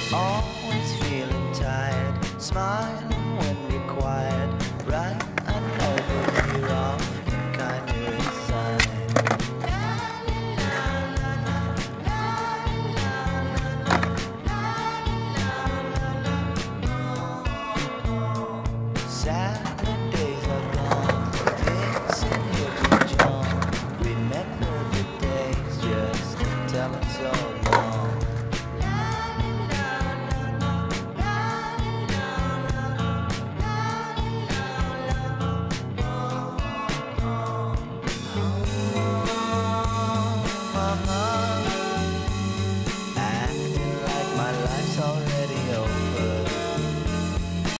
Always feeling tired, smiling when required. Right, I know that you're often kind of resigned. Saturdays are gone, fixing your Johll. Remember the days just tell them so long. Acting like my life's already